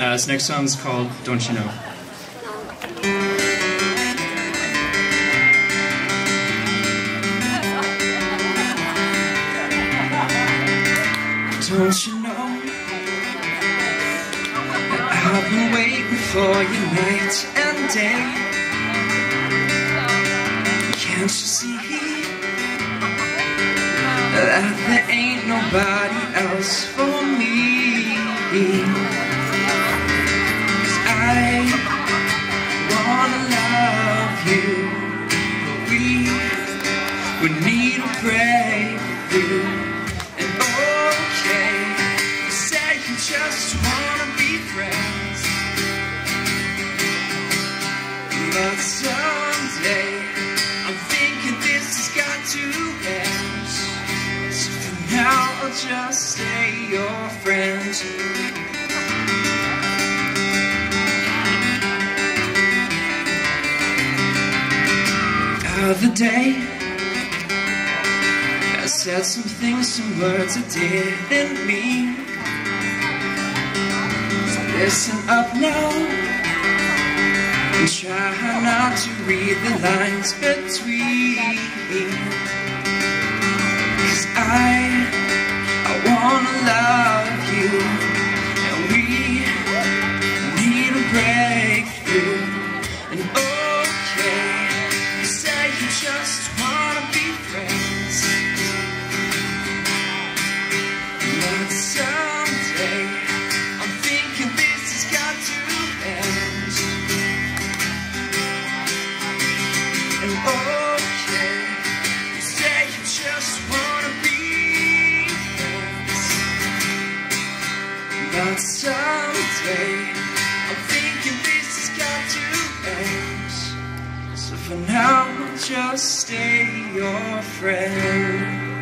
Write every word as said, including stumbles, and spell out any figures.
Uh, this next song's called Don't You Know. Don't you know that I've been waiting for you night and day? Can't you see that there ain't nobody else for me? 'Cause I wanna love you, but we would need a breakthrough. And okay, you say you just wanna be friends, but someday I'm thinking this has got to end. So for now I'll just stay your friend. The other day I said some things, some words I didn't mean. So listen up now and try not to read the lines between. 'Cause I, I wanna love you, and we need a breakthrough. And okay, you say you just wanna be friends, but someday I'm thinking this has got to end. And okay, you say you just wanna be friends, but someday I'm thinking this has got to end. So for now, I'll just stay your friend.